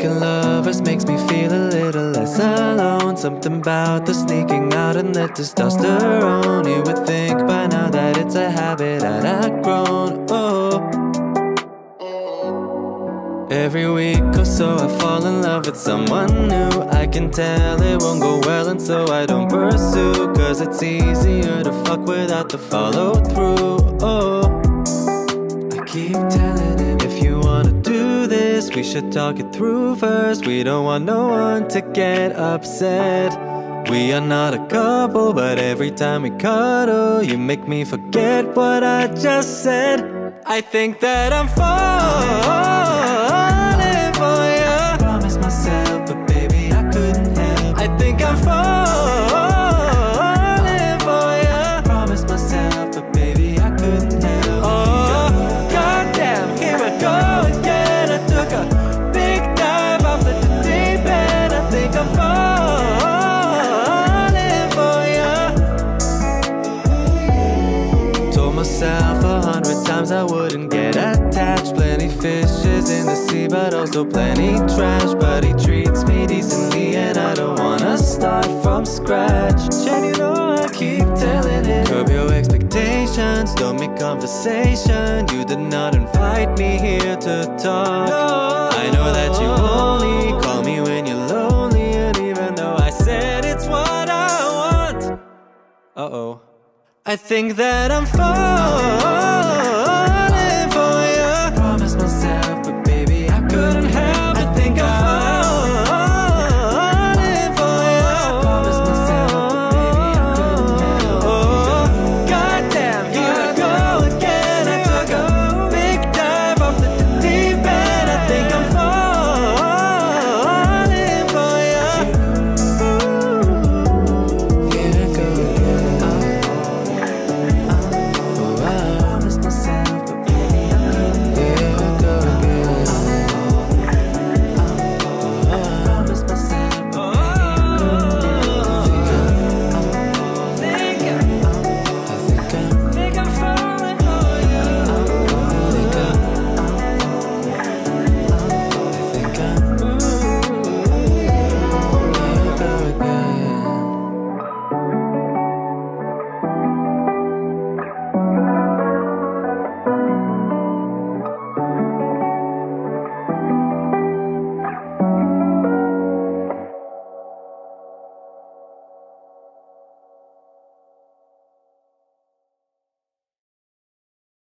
making lovers makes me feel a little less alone. Something about the sneaking out and the testosterone. You would think by now that it's a habit I'd outgrown. Oh, every week or so I fall in love with someone new. I can tell it won't go well, and so I don't pursue, cause it's easier to fuck without the follow through. Oh, I keep telling him, if you wanna do this, we should talk it through first. We don't want no one to get upset. We are not a couple, but every time we cuddle, you make me forget what I just said. I think that I'm falling for you. I promised myself, but baby, I couldn't help. I think I'm falling for you. I promised myself, but baby, I couldn't help. Oh, goddamn, here I go again. I took a big dive off the deep end. I think I'm falling for you. Told myself 100 times I wouldn't get attached. Plenty fishes in the sea, but also plenty trash. But he treats me decently, and I don't wanna start from scratch. And you know I keep telling him, curb your expectations, don't make conversation. You did not invite me here to talk. I know that you only call me when you're lonely, and even though I said it's what I want, uh-oh, I think that I'm falling